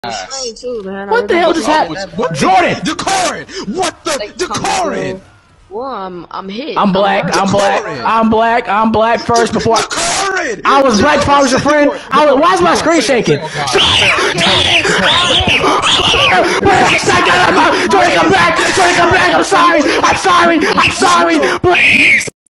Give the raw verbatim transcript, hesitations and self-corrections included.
Explain too, man. What the hell just happened? Jordan! Decorin! What the? Like, Decorin! Well, I'm, I'm hit. I'm black, I'm, I'm black, I'm black, I'm black first before I, Decorin! I was black before I was your friend. I was, why is my screen shaking? Jordan, come back! Jordan, come back! I'm sorry! I'm sorry! I'm sorry! Please!